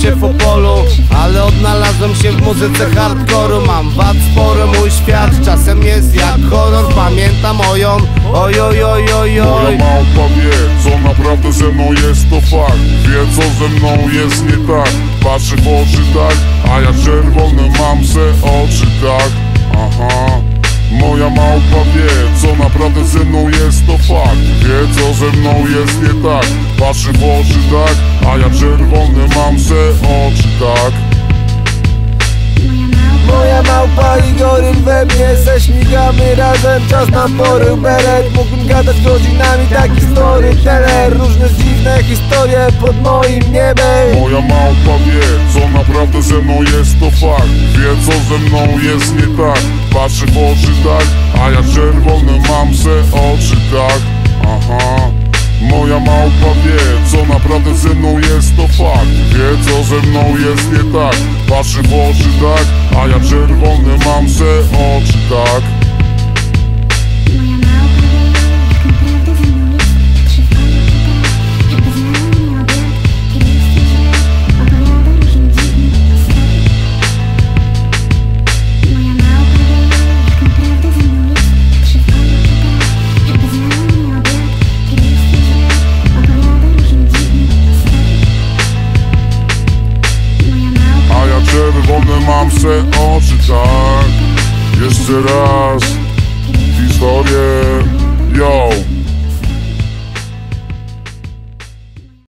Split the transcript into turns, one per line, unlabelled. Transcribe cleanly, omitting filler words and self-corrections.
się w Opolu, ale odnalazłem się w muzyce hardkoru. Mam wad sporo, mój świat czasem jest jak horror. Pamiętam oj, oj, oj, oj, oj.
Moja małpa wie, co naprawdę ze mną jest, to fakt. Wie, co ze mną jest nie tak. Patrzy w oczy tak, a ja czerwone mam se oczy tak. Aha. Moja małpa wie, co naprawdę ze mną jest, to fakt. Wie, co ze mną jest nie tak. Patrzy w oczy tak, a ja czerwone mam se oczy tak.
Moja małpa i goryl we mnie, ześmigamy razem, czas na pory beret. Mógłbym gadać godzinami, taki storyteller. Różne dziwne historie pod moim niebem.
Moja małpa wie, co naprawdę ze mną jest, to fakt. Wie, co ze mną jest nie tak. Patrzy w oczy tak, a ja czerwone mam se oczy tak. Aha. Moja małpa wie, co naprawdę ze mną jest, to fakt. Wie, co ze mną jest nie tak. Patrzy w oczy tak, a ja czerwone mam se oczy tak. Czerwone mam se oczy tak. Jeszcze raz.